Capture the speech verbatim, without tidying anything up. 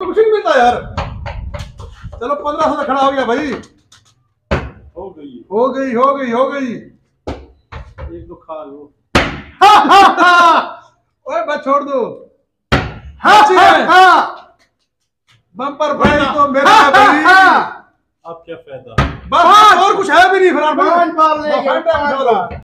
कुछ नहीं मिलता यार। चलो पंद्रह सौ खड़ा हो गया भाई। हो गई हो गई हो गई हो गई। एक तो खा लो। ओए बस छोड़ दो। हाँ बम्पर भाई तो मेरा भाई। अब क्या फायदा? बस और कुछ है भी नहीं। फरहान पांच बार ले गए, भाई पांच बार।